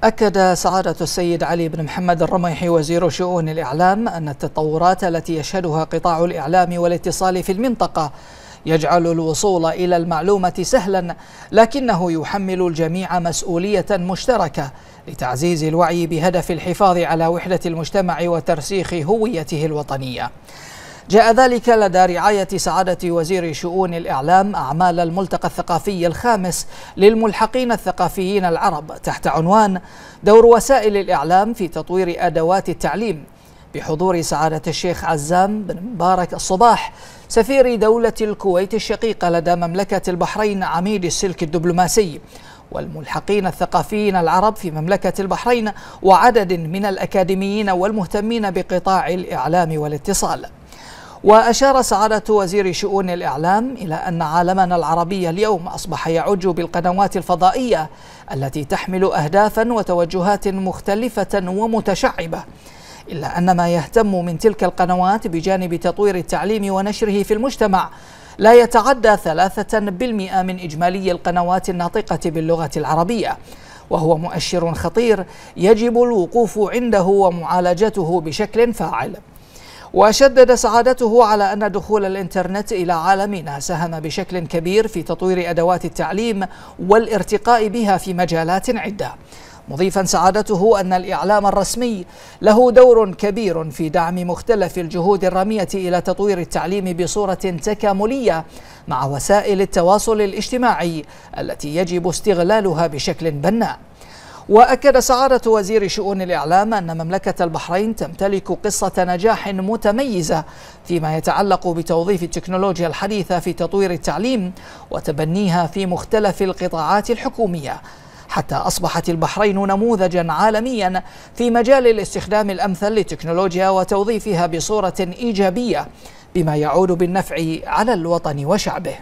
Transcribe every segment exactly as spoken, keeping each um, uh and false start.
أكد سعادة السيد علي بن محمد الرميحي وزير شؤون الإعلام أن التطورات التي يشهدها قطاع الإعلام والاتصال في المنطقة يجعل الوصول إلى المعلومة سهلا، لكنه يحمل الجميع مسؤولية مشتركة لتعزيز الوعي بهدف الحفاظ على وحدة المجتمع وترسيخ هويته الوطنية. جاء ذلك لدى رعاية سعادة وزير شؤون الإعلام أعمال الملتقى الثقافي الخامس للملحقين الثقافيين العرب تحت عنوان دور وسائل الإعلام في تطوير أدوات التعليم، بحضور سعادة الشيخ عزام بن مبارك الصباح سفير دولة الكويت الشقيقة لدى مملكة البحرين عميد السلك الدبلوماسي، والملحقين الثقافيين العرب في مملكة البحرين، وعدد من الأكاديميين والمهتمين بقطاع الإعلام والاتصال. وأشار سعادة وزير شؤون الإعلام إلى أن عالمنا العربي اليوم أصبح يعج بالقنوات الفضائية التي تحمل أهدافا وتوجهات مختلفة ومتشعبة، إلا أن ما يهتم من تلك القنوات بجانب تطوير التعليم ونشره في المجتمع لا يتعدى ثلاثة بالمئة من إجمالي القنوات الناطقة باللغة العربية، وهو مؤشر خطير يجب الوقوف عنده ومعالجته بشكل فاعل. وشدد سعادته على أن دخول الإنترنت إلى عالمنا ساهم بشكل كبير في تطوير أدوات التعليم والارتقاء بها في مجالات عدة، مضيفا سعادته أن الإعلام الرسمي له دور كبير في دعم مختلف الجهود الرامية إلى تطوير التعليم بصورة تكاملية مع وسائل التواصل الاجتماعي التي يجب استغلالها بشكل بناء. وأكد سعادة وزير شؤون الإعلام أن مملكة البحرين تمتلك قصة نجاح متميزة فيما يتعلق بتوظيف التكنولوجيا الحديثة في تطوير التعليم وتبنيها في مختلف القطاعات الحكومية، حتى أصبحت البحرين نموذجا عالميا في مجال الاستخدام الأمثل للتكنولوجيا وتوظيفها بصورة إيجابية، بما يعود بالنفع على الوطن وشعبه.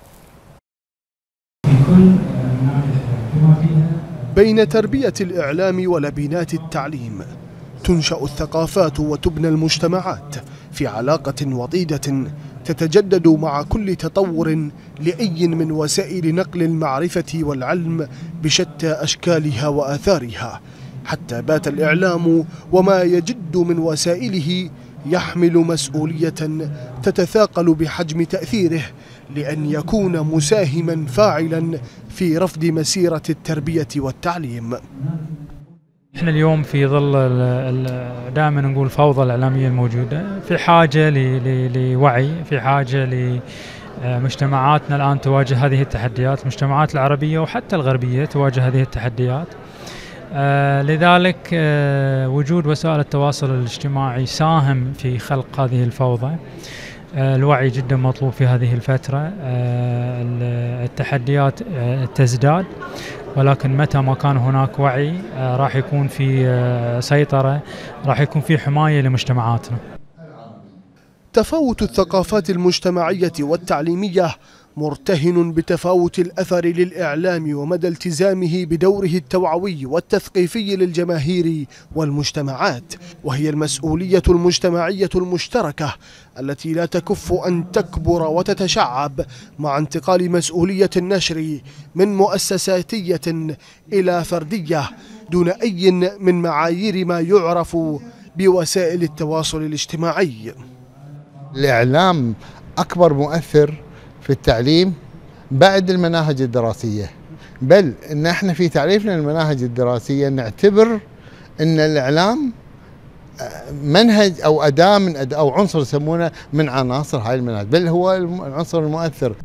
بين تربية الإعلام ولبنات التعليم تنشأ الثقافات وتبنى المجتمعات في علاقة وطيدة تتجدد مع كل تطور لأي من وسائل نقل المعرفة والعلم بشتى أشكالها وآثارها، حتى بات الإعلام وما يجد من وسائله يحمل مسؤولية تتثاقل بحجم تأثيره لأن يكون مساهما فاعلا في رفض مسيرة التربية والتعليم. احنا اليوم في ظل دائما نقول الفوضى الإعلامية الموجودة، في حاجة لوعي، في حاجة لمجتمعاتنا الآن تواجه هذه التحديات، المجتمعات العربية وحتى الغربية تواجه هذه التحديات. آه لذلك آه وجود وسائل التواصل الاجتماعي ساهم في خلق هذه الفوضى. آه الوعي جدا مطلوب في هذه الفترة. آه التحديات آه تزداد، ولكن متى ما كان هناك وعي آه راح يكون في آه سيطرة، راح يكون في حماية لمجتمعاتنا. تفاوت الثقافات المجتمعية والتعليمية مرتهن بتفاوت الأثر للإعلام ومدى التزامه بدوره التوعوي والتثقيفي للجماهير والمجتمعات، وهي المسؤولية المجتمعية المشتركة التي لا تكف أن تكبر وتتشعب مع انتقال مسؤولية النشر من مؤسساتية إلى فردية دون أي من معايير ما يعرف بوسائل التواصل الاجتماعي. الإعلام أكبر مؤثر في التعليم بعد المناهج الدراسية، بل إن احنا في تعريفنا للمناهج الدراسية نعتبر إن الإعلام منهج أو أداة من أداة أو عنصر يسمونه من عناصر هاي المناهج، بل هو العنصر المؤثر.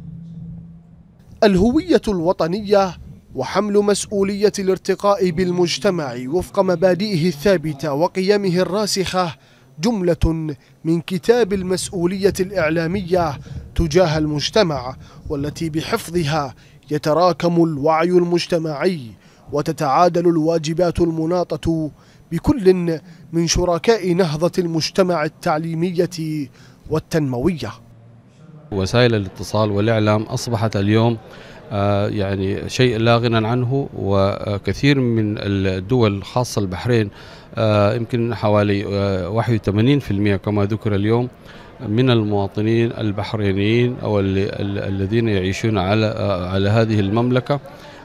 الهوية الوطنية وحمل مسؤولية الارتقاء بالمجتمع وفق مبادئه الثابتة وقيمه الراسخة جملة من كتاب المسؤولية الإعلامية تجاه المجتمع، والتي بحفظها يتراكم الوعي المجتمعي وتتعادل الواجبات المناطة بكل من شركاء نهضة المجتمع التعليمية والتنموية. وسائل الاتصال والإعلام أصبحت اليوم يعني شيء لا غنى عنه، وكثير من الدول خاصة البحرين يمكن حوالي واحد وثمانين بالمئة كما ذكر اليوم من المواطنين البحرينيين أو الذين يعيشون على على هذه المملكة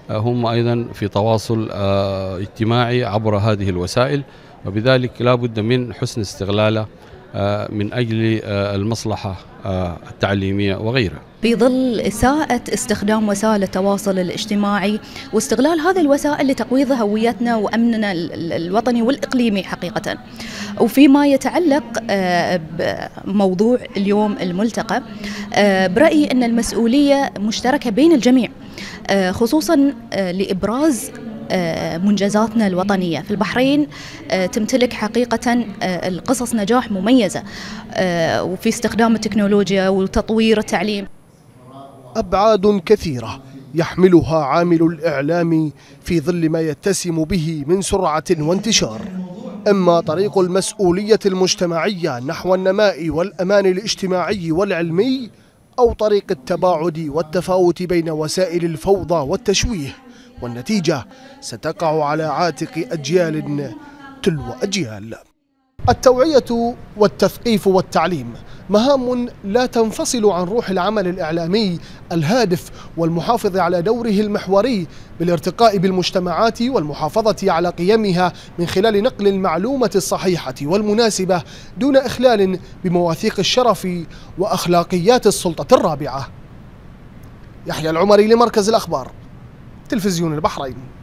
هم أيضا في تواصل اجتماعي عبر هذه الوسائل، وبذلك لا بد من حسن استغلاله من أجل المصلحة التعليمية وغيرها. في ظل إساءة استخدام وسائل التواصل الاجتماعي واستغلال هذه الوسائل لتقويض هويتنا وأمننا الوطني والإقليمي حقيقة. وفيما يتعلق بموضوع اليوم الملتقى، برأيي أن المسؤولية مشتركة بين الجميع، خصوصا لإبراز منجزاتنا الوطنية. في البحرين تمتلك حقيقة القصص نجاح مميزة وفي استخدام التكنولوجيا وتطوير التعليم. أبعاد كثيرة يحملها عامل الإعلام في ظل ما يتسم به من سرعة وانتشار، أما طريق المسؤولية المجتمعية نحو النماء والأمان الاجتماعي والعلمي، أو طريق التباعد والتفاوت بين وسائل الفوضى والتشويه، والنتيجة ستقع على عاتق أجيال تلو أجيال. التوعية والتثقيف والتعليم مهام لا تنفصل عن روح العمل الإعلامي الهادف والمحافظ على دوره المحوري بالارتقاء بالمجتمعات والمحافظة على قيمها من خلال نقل المعلومة الصحيحة والمناسبة دون إخلال بمواثيق الشرف وأخلاقيات السلطة الرابعة. يحيى العمري لمركز الأخبار، تلفزيون البحرين.